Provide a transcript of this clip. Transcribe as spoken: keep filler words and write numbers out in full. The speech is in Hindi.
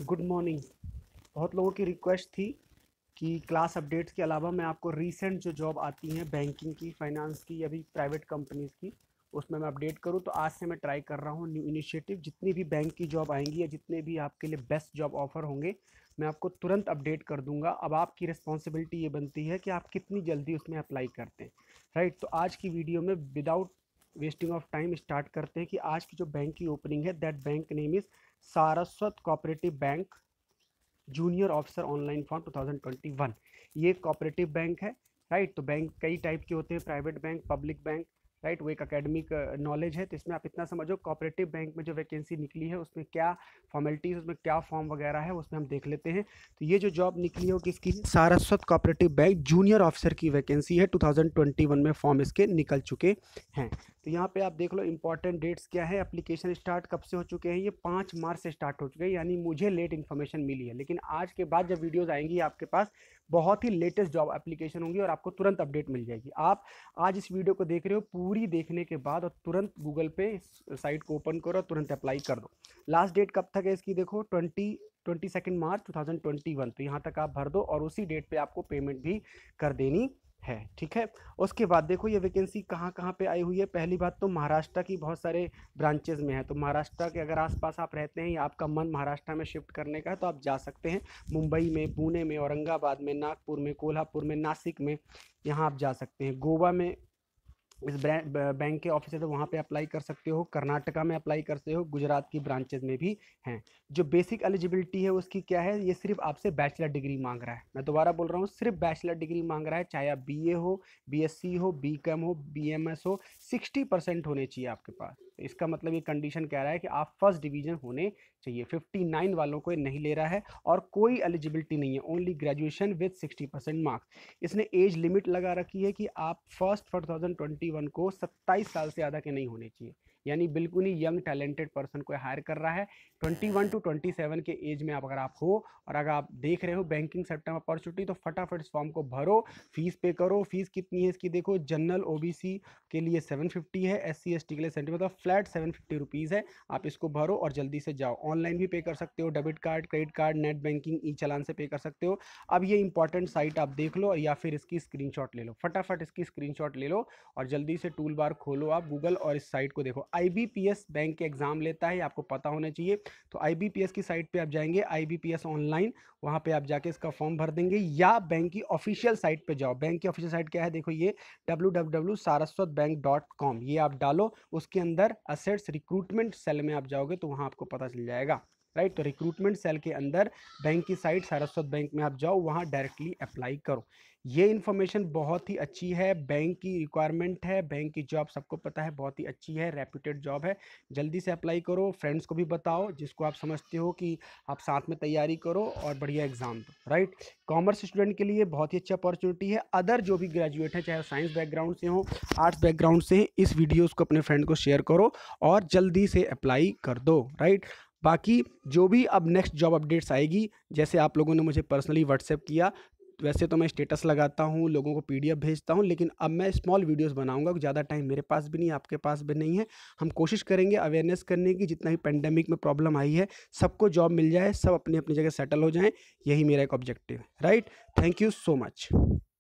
Good morning. बहुत लोगों की रिक्वेस्ट थी कि क्लास अपडेट्स के अलावा मैं आपको रीसेंट जो जॉब आती हैं बैंकिंग की, फाइनेंस की या भी प्राइवेट कंपनीज़ की, उसमें मैं अपडेट करूं। तो आज से मैं ट्राई कर रहा हूं न्यू इनिशिएटिव। जितनी भी बैंक की जॉब आएंगी या जितने भी आपके लिए बेस्ट जॉब ऑफर होंगे, मैं आपको तुरंत अपडेट कर दूंगा। अब आपकी रिस्पॉन्सिबिलिटी ये बनती है कि आप कितनी जल्दी उसमें अप्लाई करते हैं, राइट। तो आज की वीडियो में without wasting of time start करते हैं कि आज की जो बैंक की ओपनिंग है, that bank name is Saraswat cooperative bank junior officer online form two thousand twenty one. ये कोऑपरेटिव बैंक है, राइट। तो बैंक कई टाइप के होते हैं, private bank, public bank, right. वो एक अकेडमिक नॉलेज है। तो इसमें आप इतना समझो, कोऑपरेटिव बैंक में जो वैकेंसी निकली है उसमें क्या फॉर्मेलिटीज, उसमें क्या फॉर्म वगैरह है, उसमें हम देख लेते हैं। तो ये जो जॉब निकली है वो किसकी है? Saraswat cooperative bank junior officer की वैकेंसी है। टू थाउजेंड ट्वेंटी वन में फॉर्म इसके निकल चुके हैं। तो यहाँ पे आप देख लो इंपॉर्टेंट डेट्स क्या है। एप्लीकेशन स्टार्ट कब से हो चुके हैं? ये पाँच मार्च से स्टार्ट हो चुके हैं, यानी मुझे लेट इन्फॉर्मेशन मिली है, लेकिन आज के बाद जब वीडियोस आएंगी आपके पास बहुत ही लेटेस्ट जॉब एप्लीकेशन होंगी और आपको तुरंत अपडेट मिल जाएगी। आप आज इस वीडियो को देख रहे हो, पूरी देखने के बाद और तुरंत गूगल पे साइट को ओपन करो और तुरंत अप्लाई कर दो। लास्ट डेट कब तक है इसकी? देखो twenty twenty second March two thousand twenty one. तो यहाँ तक आप भर दो और उसी डेट पे आपको पेमेंट भी कर देनी है, ठीक है। उसके बाद देखो ये वैकेंसी कहाँ कहाँ पे आई हुई है। पहली बात तो महाराष्ट्र की बहुत सारे ब्रांचेस में है। तो महाराष्ट्र के अगर आसपास आप रहते हैं या आपका मन महाराष्ट्र में शिफ्ट करने का है तो आप जा सकते हैं। मुंबई में, पुणे में, औरंगाबाद में, नागपुर में, कोल्हापुर में, नासिक में, यहाँ आप जा सकते हैं। गोवा में इस बैंक के ऑफिस है तो वहाँ पे अप्लाई कर सकते हो। कर्नाटका में अप्लाई करते हो, गुजरात की ब्रांचेज में भी हैं। जो बेसिक एलिजिबिलिटी है उसकी क्या है? ये सिर्फ आपसे बैचलर डिग्री मांग रहा है। मैं दोबारा बोल रहा हूँ, सिर्फ बैचलर डिग्री मांग रहा है। चाहे आप बीए हो, बीएससी हो, बीकॉम हो, बीएमएस हो, सिक्सटी परसेंट होने चाहिए आपके पास। तो इसका मतलब ये कंडीशन कह रहा है कि आप फर्स्ट डिवीजन होने चाहिए। फिफ्टी नाइन वालों को ये नहीं ले रहा है और कोई एलिजिबिलिटी नहीं है, only graduation with sixty percent marks. इसने एज लिमिट लगा रखी है कि आप first four two thousand twenty one को सत्ताईस साल से ज़्यादा के नहीं होने चाहिए, यानी बिल्कुल ही यंग टैलेंटेड पर्सन को हायर कर रहा है। Twenty one to twenty seven के एज में आप अगर आप हो और अगर आप देख रहे हो बैंकिंग सेक्टर में अपॉर्चुनिटी, तो फटाफट इस फॉर्म को भरो, फीस पे करो। फीस कितनी है इसकी? देखो, जनरल ओबीसी के लिए सेवन फिफ्टी है, एस सी एस टी के लिए सेवेंटी, मतलब फ्लैट सेवन फिफ्टी रुपीज़ है। आप इसको भरो और जल्दी से जाओ। ऑनलाइन भी पे कर सकते हो, debit card, credit card, net banking, e चालान से पे कर सकते हो। अब ये इंपॉर्टेंट साइट आप देख लो या फिर इसकी स्क्रीनशॉट ले लो। फटाफट इसकी स्क्रीनशॉट ले लो और जल्दी से टूल बार खोलो आप गूगल और इस साइट को देखो। आईबीपीएस बैंक के एग्जाम लेता है, आपको पता होना चाहिए। तो आईबीपीएस की साइट पे आप जाएंगे, आईबीपीएस ऑनलाइन, वहां पे आप जाके इसका फॉर्म भर देंगे, या बैंक की ऑफिशियल साइट पे जाओ। बैंक की ऑफिशियल साइट क्या है? देखो, ये W W W Saraswat bank dot com, ये आप डालो। उसके अंदर असेट्स रिक्रूटमेंट सेल में आप जाओगे तो वहां आपको पता चल जाएगा, राइट। तो रिक्रूटमेंट सेल के अंदर बैंक की साइट सारस्वत बैंक में आप जाओ, वहां डायरेक्टली अप्लाई करो। ये इन्फॉर्मेशन बहुत ही अच्छी है, बैंक की रिक्वायरमेंट है, बैंक की जॉब सबको पता है, बहुत ही अच्छी है, रेप्यूटेड जॉब है। जल्दी से अप्लाई करो, फ्रेंड्स को भी बताओ जिसको आप समझते हो कि आप साथ में तैयारी करो और बढ़िया एग्जाम दो, राइट। कॉमर्स स्टूडेंट के लिए बहुत ही अच्छी अपॉर्चुनिटी है। अदर जो भी ग्रेजुएट है, चाहे साइंस बैकग्राउंड से हो, आर्ट्स बैकग्राउंड से, इस वीडियोज़ को अपने फ्रेंड को शेयर करो और जल्दी से अप्लाई कर दो, राइट। बाकी जो भी अब नेक्स्ट जॉब अपडेट्स आएगी, जैसे आप लोगों ने मुझे पर्सनली व्हाट्सएप किया, वैसे तो मैं स्टेटस लगाता हूँ, लोगों को पीडीएफ भेजता हूँ, लेकिन अब मैं स्मॉल वीडियोस बनाऊंगा। ज़्यादा टाइम मेरे पास भी नहीं, आपके पास भी नहीं है। हम कोशिश करेंगे अवेयरनेस करने की, जितना भी पेंडेमिक में प्रॉब्लम आई है, सबको जॉब मिल जाए, सब अपनी अपनी जगह सेटल हो जाएं। यही मेरा एक ऑब्जेक्टिव है, right. Thank you so much.